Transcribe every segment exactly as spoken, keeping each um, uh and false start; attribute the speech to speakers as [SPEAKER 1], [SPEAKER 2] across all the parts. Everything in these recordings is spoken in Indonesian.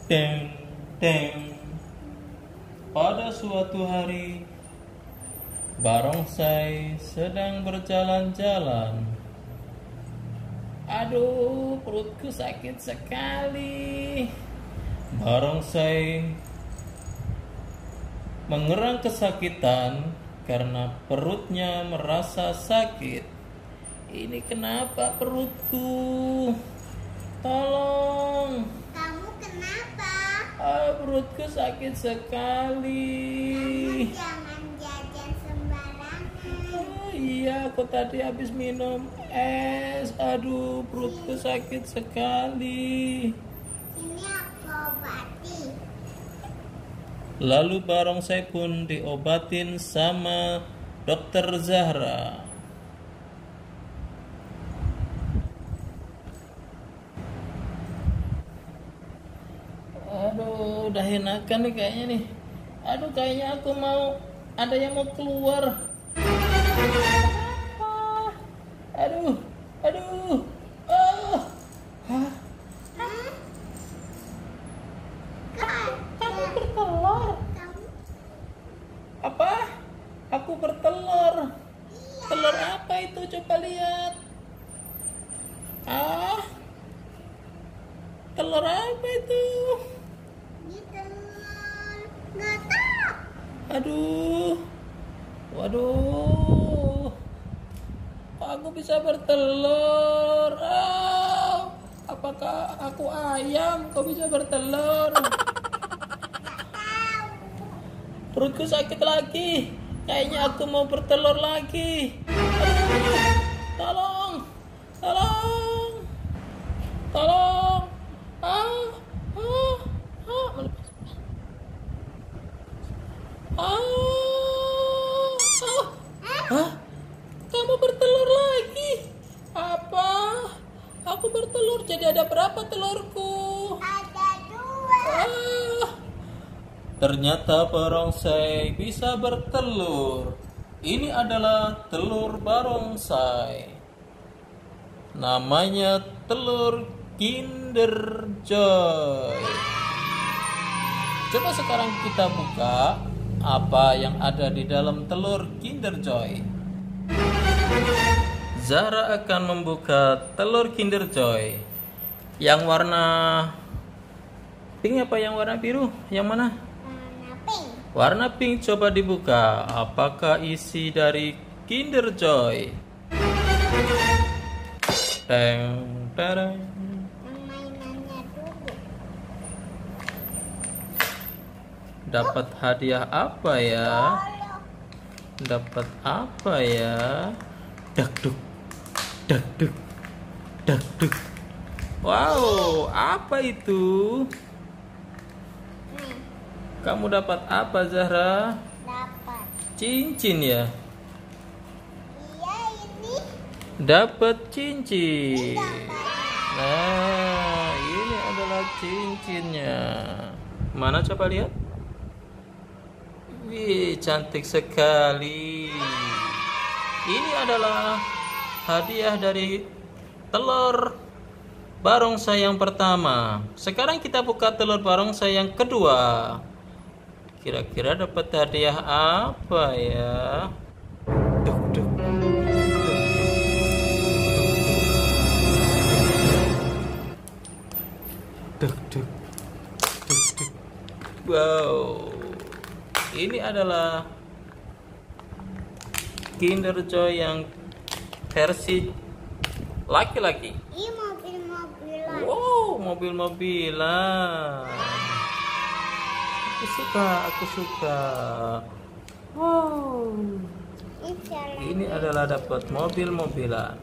[SPEAKER 1] Teng, teng. Pada suatu hari, barongsai sedang berjalan-jalan. Aduh, perutku sakit sekali. Barongsai mengerang kesakitan karena perutnya merasa sakit. Ini kenapa perutku? Tolong.
[SPEAKER 2] Kamu kenapa?
[SPEAKER 1] Ah, perutku sakit sekali.
[SPEAKER 2] Kamu jangan jajan sembarangan.
[SPEAKER 1] Oh iya, aku tadi habis minum es. Aduh, perutku sakit sekali.
[SPEAKER 2] Sini aku obati.
[SPEAKER 1] Lalu barongsai pun diobatin sama dokter Zahra. Aduh, udah enakan nih kayaknya nih. Aduh, kayaknya aku mau, ada yang mau keluar. Apa? Aduh, aduh. Ah. Hah?
[SPEAKER 2] Hmm?
[SPEAKER 1] Kamu bertelur?
[SPEAKER 2] Kamu?
[SPEAKER 1] Apa? Aku bertelur.
[SPEAKER 2] Iya.
[SPEAKER 1] Telur apa itu? Coba lihat. Ah? Telur apa itu?
[SPEAKER 2] Ini telur. Nggak tahu.
[SPEAKER 1] Aduh. Waduh. Kok aku bisa bertelur? Ah, apakah aku ayam? Kok bisa bertelur? Perutku sakit lagi. Kayaknya aku mau bertelur lagi. Aduh. Tolong. Tolong. Tolong. Ah. Ah. Ah. Ah. Ah. Hah? Kamu bertelur lagi? Apa? Aku bertelur, jadi ada berapa telurku?
[SPEAKER 2] Ada dua.
[SPEAKER 1] Ah. Ternyata barongsai bisa bertelur. Ini adalah telur barongsai. Namanya telur Kinder Joy. Coba sekarang kita buka apa yang ada di dalam telur Kinder Joy. Zahra akan membuka telur Kinder Joy. Yang warna pink apa yang warna biru? Yang mana?
[SPEAKER 2] Warna pink.
[SPEAKER 1] Warna pink, coba dibuka. Apakah isi dari Kinder Joy? Teng, tereng.
[SPEAKER 2] Mainannya dulu.
[SPEAKER 1] Dapat hadiah apa ya?
[SPEAKER 2] Tolong.
[SPEAKER 1] Dapat apa ya? Dakduk, dakduk, dakduk. Wow, apa itu?
[SPEAKER 2] Nih,
[SPEAKER 1] Kamu dapat apa, Zahra?
[SPEAKER 2] dapat.
[SPEAKER 1] Cincin ya?
[SPEAKER 2] Iya, ini.
[SPEAKER 1] Dapat cincin.
[SPEAKER 2] Dapat.
[SPEAKER 1] Nah, ini adalah cincinnya. Mana coba lihat? Wih, cantik sekali. Ini adalah hadiah dari telur barongsai yang pertama. Sekarang kita buka telur barongsai yang kedua. Kira-kira dapat hadiah apa ya? Duk, duk. Duk, duk. Duk, duk. Wow. Ini adalah Kinder Joy yang versi laki-laki.
[SPEAKER 2] Ini mobil-mobilan.
[SPEAKER 1] Wow, mobil-mobilan. Aku suka, aku suka. Wow.
[SPEAKER 2] Ini cara-
[SPEAKER 1] Ini adalah dapat mobil-mobilan.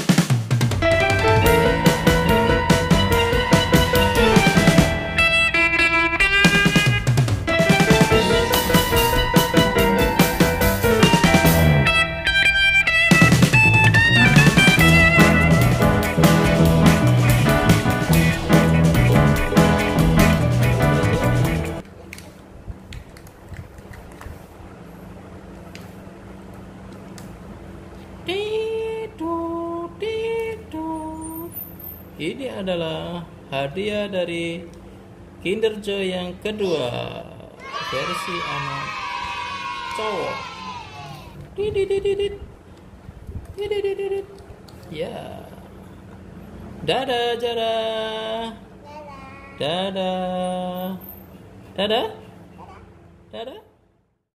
[SPEAKER 1] Tiduk, tiduk. Ini adalah hadiah dari Kinder Joy yang kedua, versi anak cowok. Dididididit. Dididididit. Ya. Dadah Jara.
[SPEAKER 2] Dadah.
[SPEAKER 1] Dadah. Dadah.